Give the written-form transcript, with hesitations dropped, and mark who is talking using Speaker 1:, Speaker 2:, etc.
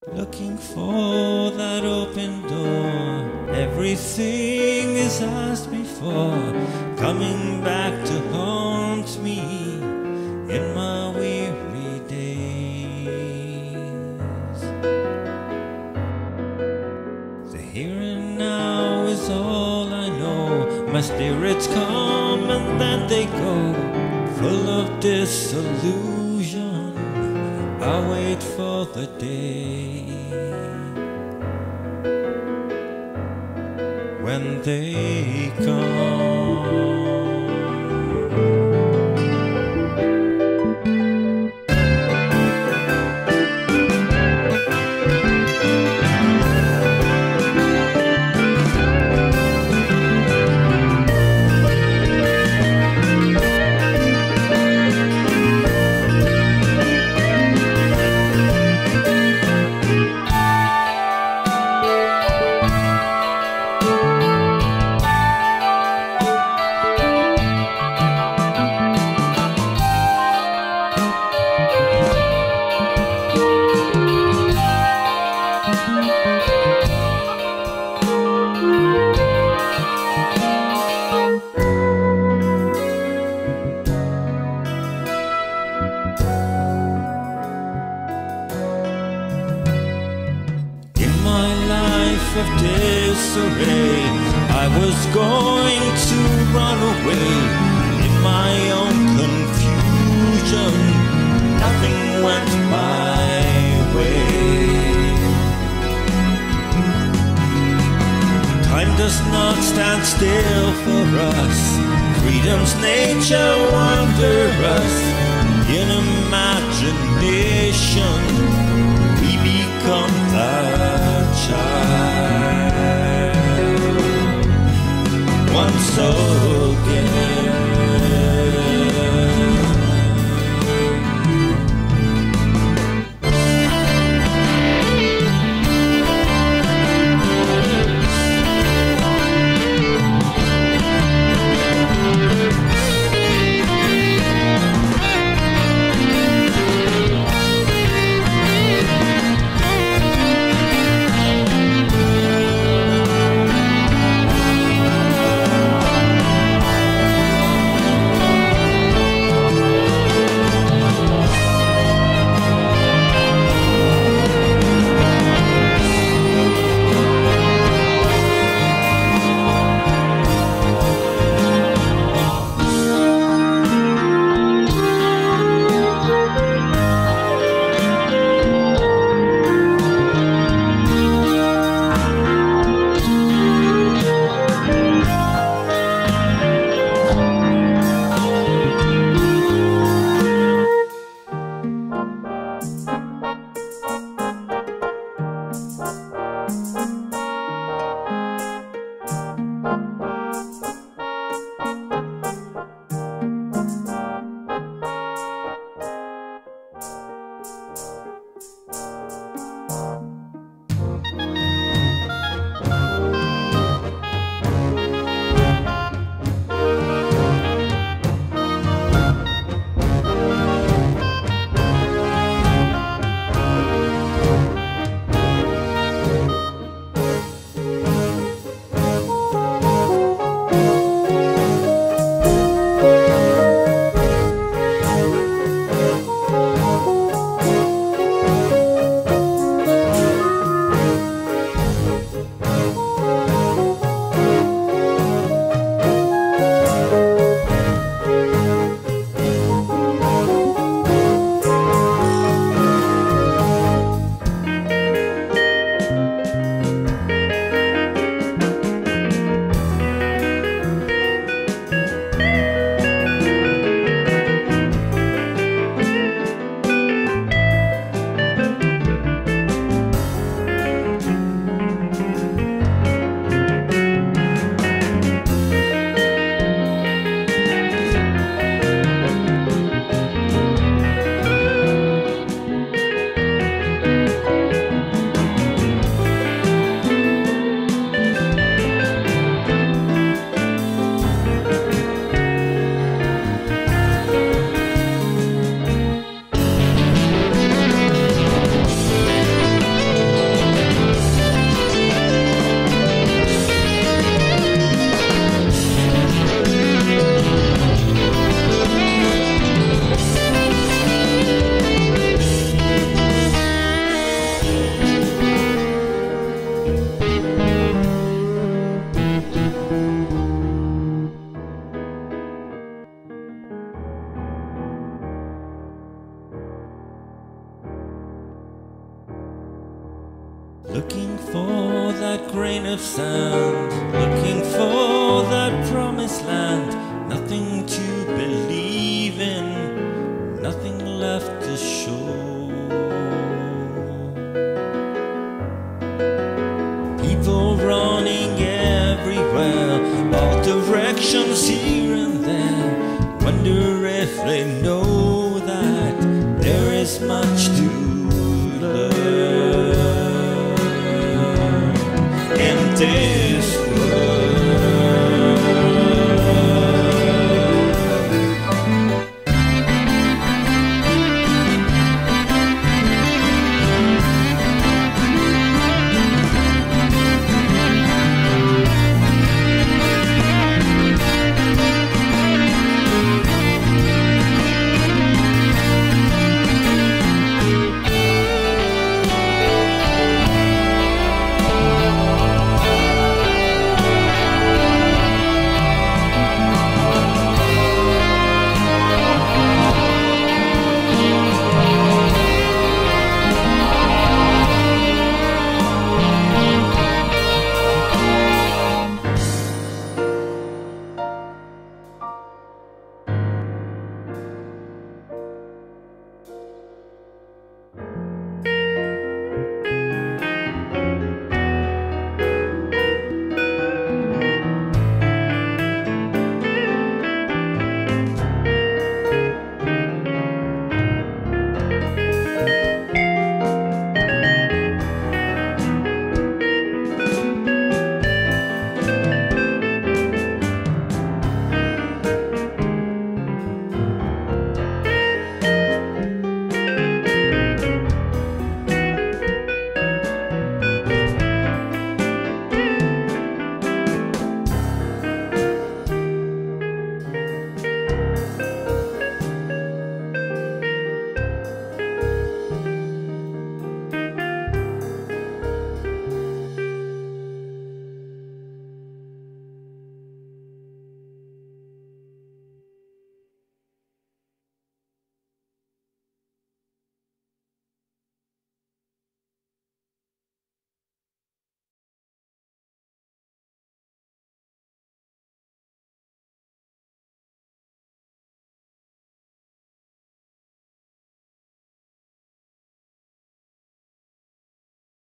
Speaker 1: Looking for that open door, everything is as before, coming back to haunt me in my weary days. The here and now is all I know, my spirits come and then they go, full of disillusion. I wait for the day when they come. Of disarray, I was going to run away. In my own confusion, nothing went my way. Time does not stand still for us. Freedom's nature wonders us. In imagination, we become that child once again. looking for that grain of sand, looking for that promised land. Nothing to believe in, nothing left to show. People running everywhere, all directions here and there. Wonder if they know that there is much to learn. Empty